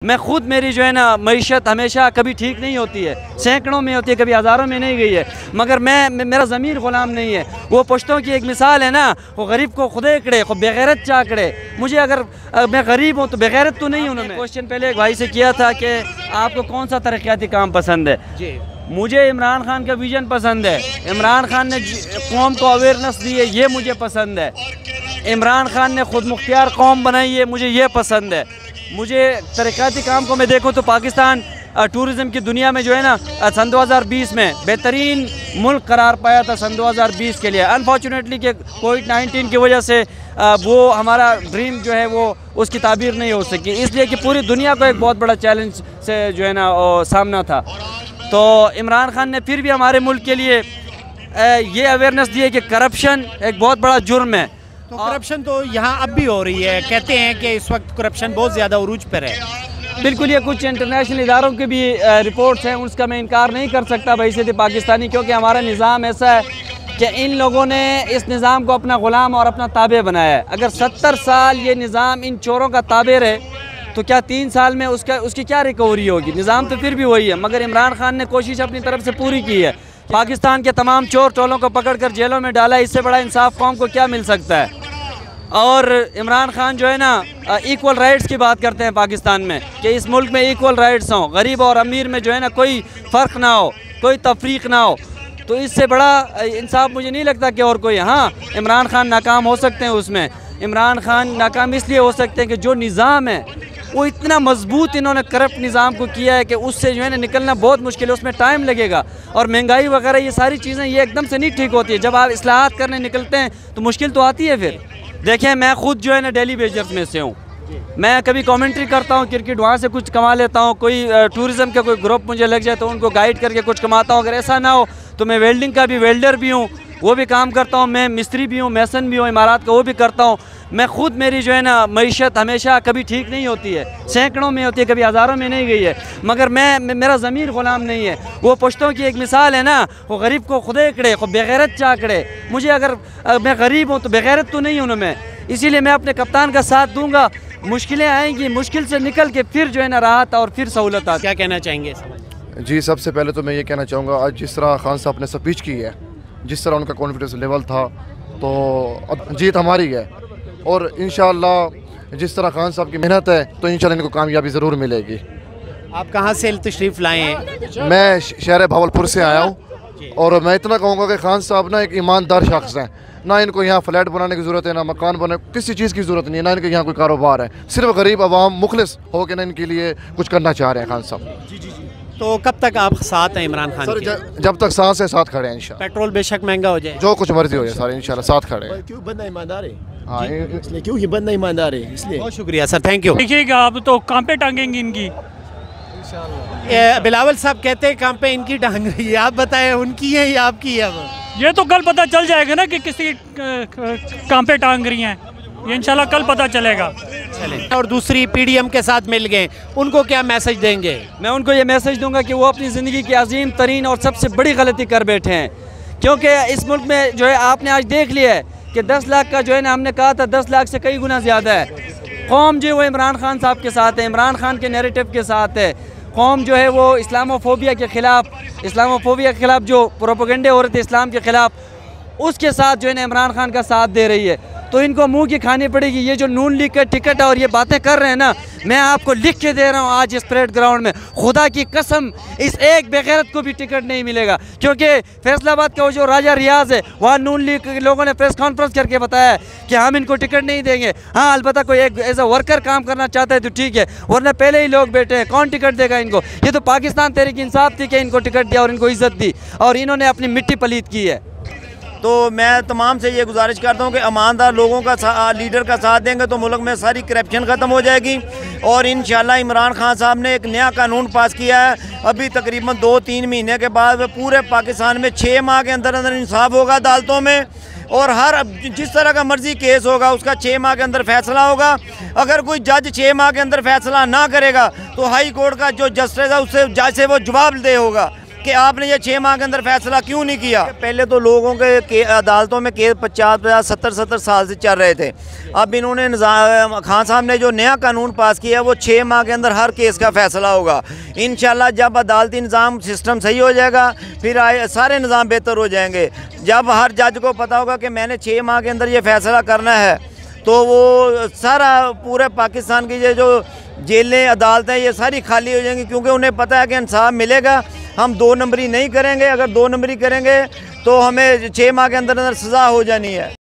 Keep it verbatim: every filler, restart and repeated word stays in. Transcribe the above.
मैं खुद मेरी जो है ना मईशत हमेशा कभी ठीक नहीं होती है, सैकड़ों में होती है, कभी हज़ारों में नहीं गई है, मगर मैं मेरा ज़मीर ग़ुलाम नहीं है। वो पुश्तों की एक मिसाल है ना, वो गरीब को खुदे कड़े को बेगैरत चाकड़े। मुझे अगर मैं गरीब हूँ तो बेगैरत तो नहीं हूँ ना। मैं क्वेश्चन पहले एक भाई से किया था कि आपको कौन सा तरक्याती काम पसंद है जी। मुझे इमरान खान का विजन पसंद है, इमरान खान ने कौम को अवेयरनेस दी है, ये मुझे पसंद है। इमरान खान ने खुद मुख्तियार कौम बनाई है, मुझे ये पसंद है। मुझे तरक्याती काम को मैं देखूँ तो पाकिस्तान टूरिज़म की दुनिया में जो है ना सन दो हज़ार बीस में बेहतरीन मुल्क करार पाया था सन दो हज़ार बीस के लिए। अनफॉर्चुनेटली कि कोविड नाइन्टीन की वजह से वो हमारा ड्रीम जो है वो उसकी ताबीर नहीं हो सकी, इसलिए कि पूरी दुनिया को एक बहुत बड़ा चैलेंज से जो है ना सामना था। तो इमरान खान ने फिर भी हमारे मुल्क के लिए ये अवेयरनेस दी है कि करप्शन एक बहुत बड़ा जुर्म है। तो करप्शन तो यहाँ अब भी हो रही है, कहते हैं कि इस वक्त करप्शन बहुत ज़्यादा उरूज पर है। बिल्कुल, ये कुछ इंटरनेशनल इदारों की भी रिपोर्ट्स हैं, उसका मैं इनकार नहीं कर सकता बैसियत पाकिस्तानी, क्योंकि हमारा निज़ाम ऐसा है कि इन लोगों ने इस निज़ाम को अपना ग़ुलाम और अपना ताबे बनाया है। अगर सत्तर साल ये निज़ाम इन चोरों का ताबे रहे तो क्या तीन साल में उसका उसकी क्या रिकवरी होगी? निज़ाम तो फिर भी वही है, मगर इमरान खान ने कोशिश अपनी तरफ से पूरी की है। पाकिस्तान के तमाम चोर टोलों को पकड़ कर जेलों में डाला, इससे बड़ा इंसाफ कौम को क्या मिल सकता है? और इमरान खान जो है ना इक्वल राइट्स की बात करते हैं पाकिस्तान में कि इस मुल्क में इक्वल राइट्स हों, गरीब और अमीर में जो है ना कोई फ़र्क ना हो, कोई तफरीक ना हो। तो इससे बड़ा इंसाफ मुझे नहीं लगता कि और कोई। हाँ, इमरान खान नाकाम हो सकते हैं उसमें। इमरान खान नाकाम इसलिए हो सकते हैं कि जो निज़ाम है वो इतना मजबूत इन्होंने करप्ट निज़ाम को किया है कि उससे जो है ना निकलना बहुत मुश्किल है, उसमें टाइम लगेगा। और महंगाई वगैरह ये सारी चीज़ें ये एकदम से नहीं ठीक होती है। जब आप इस्लाहात करने निकलते हैं तो मुश्किल तो आती है। फिर देखें, मैं खुद जो है ना डेली वेजर्स में से हूँ। मैं कभी कमेंट्री करता हूँ क्रिकेट, वहाँ से कुछ कमा लेता हूँ। कोई टूरिज़म का कोई ग्रुप मुझे लग जाए तो उनको गाइड करके कुछ कमाता हूँ। अगर ऐसा ना हो तो मैं वेल्डिंग का भी वेल्डर भी हूँ, वो भी काम करता हूँ। मैं मिस्त्री भी हूँ, मैसन भी हूँ, इमारत का वो भी करता हूँ। मैं खुद मेरी जो है ना मईशत हमेशा कभी ठीक नहीं होती है, सैकड़ों में होती है, कभी हज़ारों में नहीं गई है, मगर मैं मेरा ज़मीर ग़ुलाम नहीं है। वो पुश्तों की एक मिसाल है ना, वो गरीब को खुदे कड़े को बेगैरत चाकड़े। मुझे अगर मैं गरीब हूँ तो बेगैरत तो नहीं हूँ ना मैं, इसीलिए मैं अपने कप्तान का साथ दूंगा। मुश्किलें आएंगी, मुश्किल से निकल के फिर जो है ना राहत और फिर सहूलत आती। क्या कहना चाहेंगे? जी, सबसे पहले तो मैं ये कहना चाहूँगा, आज जिस तरह खान साहब ने स्पीच की है, जिस तरह उनका कॉन्फिडेंस लेवल था, तो अब जीत हमारी है। और इंशाअल्लाह जिस तरह खान साहब की मेहनत है तो इंशाअल्लाह इनको कामयाबी ज़रूर मिलेगी। आप कहाँ से तशरीफ़ लाए हैं? मैं शहर भावलपुर से आया हूँ और मैं इतना कहूँगा कि खान साहब ना एक ईमानदार शख्स हैं। ना इनको यहाँ फ्लैट बनाने की ज़रूरत है, ना मकान बने, किसी चीज़ की ज़रूरत नहीं है, ना इनके यहाँ कोई कारोबार है। सिर्फ गरीब आवाम मुखलिस हो के ना इनके लिए कुछ करना चाह रहे हैं खान साहब। जी जी जी। तो कब तक आप साथ हैं इमरान खान सर? के? जब तक सांस है साथ खड़े हैं इंशाल्लाह। पेट्रोल बेशक महंगा हो जाए, जो कुछ मर्जी हो जाए सर, इंशाल्लाह साथ खड़े हैं। क्यों बंदा ईमानदार है? हाँ, इसलिए क्यों ये बंदा ईमानदार है, इसलिए। बहुत शुक्रिया सर, थैंक यू। देखिएगा अब तो कहाँ पे टांगेंगे इनकी? बिलावल साहब कहते हैं कहाँ पे इनकी टांग रही है, आप बताएं उनकी है या आपकी है? अब ये तो कल पता चल जाएगा ना कि किसी कहाँ पे टांग रही हैं, ये इंशाल्लाह कल पता चलेगा। चलें। और दूसरी पीडीएम के साथ मिल गए, उनको क्या मैसेज देंगे? मैं उनको ये मैसेज दूंगा कि वो अपनी ज़िंदगी की अजीम तरीन और सबसे बड़ी गलती कर बैठे हैं, क्योंकि इस मुल्क में जो है आपने आज देख लिया है कि दस लाख का जो है ना, हमने कहा था दस लाख से कई गुना ज़्यादा है। कौम जो है वो इमरान खान साहब के साथ है, इमरान खान के नैरेटिव के साथ है। कौम जो है वो इस्लामोफोबिया के ख़िलाफ़, इस्लामोफोबिया के ख़िलाफ़ जो प्रोपेगेंडे हो रहे थे इस्लाम के ख़िलाफ़, उसके साथ जो है ना इमरान खान का साथ दे रही है। तो इनको मुंह की खानी पड़ेगी। ये जो नून लीग का टिकट है और ये बातें कर रहे हैं ना, मैं आपको लिख के दे रहा हूँ आज इस परेड ग्राउंड में, खुदा की कसम इस एक बेगैरत को भी टिकट नहीं मिलेगा। क्योंकि फैसलाबाद का वो जो राजा रियाज है, वहाँ नून लीग के लोगों ने प्रेस कॉन्फ्रेंस करके बताया कि हम इनको टिकट नहीं देंगे। हाँ, अलबत्ता कोई एक एज अ वर्कर काम करना चाहता है तो ठीक है, वरना पहले ही लोग बैठे हैं, कौन टिकट देगा इनको? ये तो पाकिस्तान तहरीक इंसाफ थी कि इनको टिकट दिया और इनको इज्जत दी, और इन्होंने अपनी मिट्टी पलीत की है। तो मैं तमाम से ये गुजारिश करता हूँ कि ईमानदार लोगों का लीडर का साथ देंगे तो मुल्क में सारी करप्शन ख़त्म हो जाएगी। और इंशाल्लाह इमरान खान साहब ने एक नया कानून पास किया है, अभी तकरीबन दो तीन महीने के बाद पूरे पाकिस्तान में छः माह के अंदर अंदर इंसाफ होगा अदालतों में, और हर जिस तरह का मर्जी केस होगा उसका छः माह के अंदर फैसला होगा। अगर कोई जज छः माह के अंदर फैसला ना करेगा तो हाई कोर्ट का जो जस्टिस है उससे जज से वो जवाबदेह होगा। कि आपने ये छः माह के अंदर फैसला क्यों नहीं किया। पहले तो लोगों के, के अदालतों में केस पचास पचास सत्तर सत्तर साल से चल रहे थे। अब इन्होंने निज़ाम खान साहब ने जो नया कानून पास किया वो छः माह के अंदर हर केस का फैसला होगा इंशाल्लाह। जब अदालती निज़ाम सिस्टम सही हो जाएगा फिर आए सारे निज़ाम बेहतर हो जाएंगे। जब हर जज को पता होगा कि मैंने छः माह के अंदर ये फैसला करना है तो वो सारा पूरे पाकिस्तान की ये जो जेलें अदालतें ये सारी खाली हो जाएंगी, क्योंकि उन्हें पता है कि इंसाफ मिलेगा। हम दो नंबरी नहीं करेंगे, अगर दो नंबरी करेंगे तो हमें छः माह के अंदर अंदर सज़ा हो जानी है।